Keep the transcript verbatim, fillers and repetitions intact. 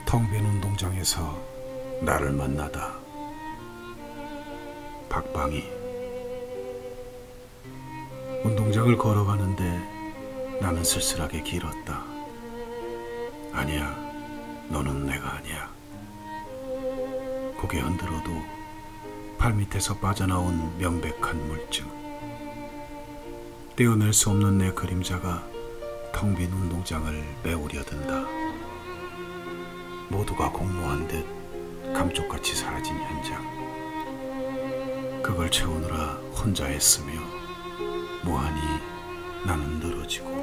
텅 빈 운동장에서 나를 만나다. 박방이. 운동장을 걸어가는데 나는 쓸쓸하게 길었다. 아니야, 너는 내가 아니야. 고개 흔들어도 발밑에서 빠져나온 명백한 물증. 떼어낼 수 없는 내 그림자가 텅 빈 운동장을 메우려 든다. 모두가 공모한 듯 감쪽같이 사라진 현장. 그걸 채우느라 혼자 애쓰며 무한히 나는 늘어지고